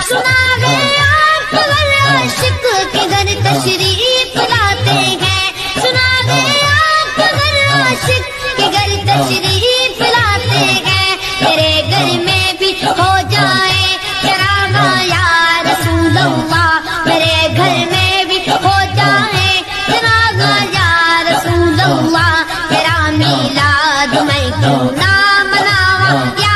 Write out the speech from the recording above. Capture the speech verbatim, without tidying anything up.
सुना है आप अगर आशिक के घर तशरीफ लाते हैं, सुना है आप अगर आशिक के घर तशरीफ लाते हैं, मेरे घर में भी हो जाए चरागा या रसूल अल्लाह, मेरे घर में भी हो जाए चरागा या रसूल अल्लाह, तेरा मीलाद मैं क्यों ना मनावा या